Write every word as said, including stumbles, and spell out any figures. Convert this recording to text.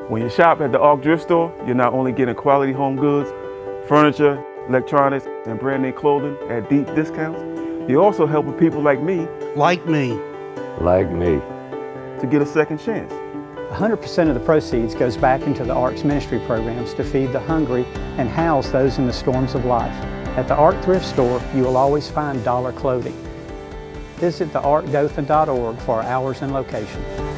When you shop at the Ark Thrift Store, you're not only getting quality home goods, furniture, electronics, and brand name clothing at deep discounts, you're also helping people like me, like me, like me, to get a second chance. one hundred percent of the proceeds goes back into the Ark's ministry programs to feed the hungry and house those in the storms of life. At the Ark Thrift Store, you will always find dollar clothing. Visit the ark dothan dot org for our hours and location.